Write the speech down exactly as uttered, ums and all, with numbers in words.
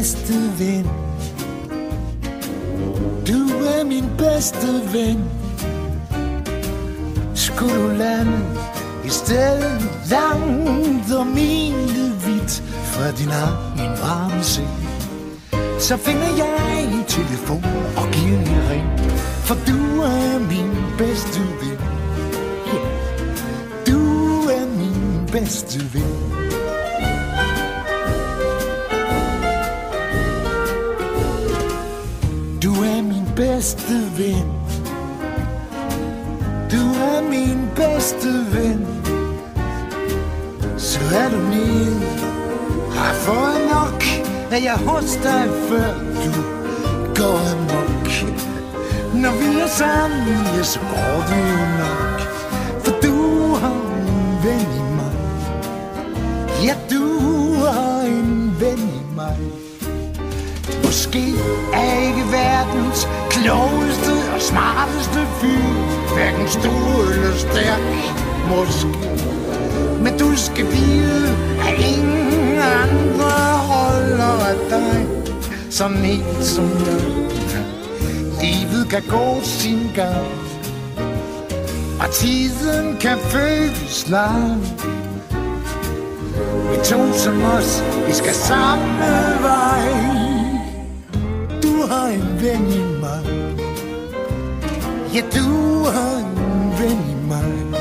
bedste ven. Du er min bedste ven. Skulle du lande i stedet langt og mile vidt fra din egen varme seng, så finder jeg en telefon og giver en ring, for du er min bedste ven. Yeah. Du er min bedste ven. Du er min bedste ven. Du er min bedste ven. Så er du nede, har fået nok, er jeg hos dig, før du går amok. Når vi er sammen, ja, så går det jo nok, for du har en ven i mig. Ja, du har en ven i mig. Måske er jeg ikke verdens klogeste og smarteste fyr, hverken stor eller stærk, måske. Men du skal vide, at ingen andre holder af dig sådan helt som jeg. Livet kan gå sin gang, og tiden kan føles lang. Vi to som os, vi skal samme vej. Du har en ven i mig. Ja, du har en ven i mig.